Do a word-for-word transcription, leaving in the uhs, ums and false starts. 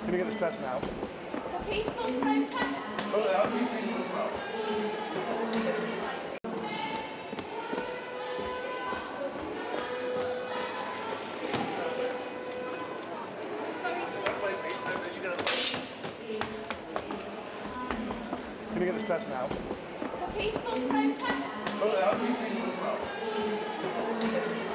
Can you get this person out? It's a peaceful protest. Oh, they are being peaceful as well. Can you get this person out? It's a peaceful protest. Oh, they are being peaceful as well.